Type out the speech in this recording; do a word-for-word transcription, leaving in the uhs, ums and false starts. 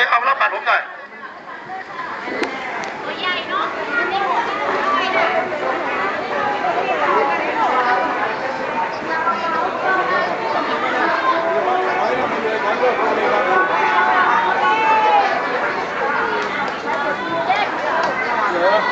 เอาแล้วปัดผมหน่อยตัวใหญ่เนาะเหรอ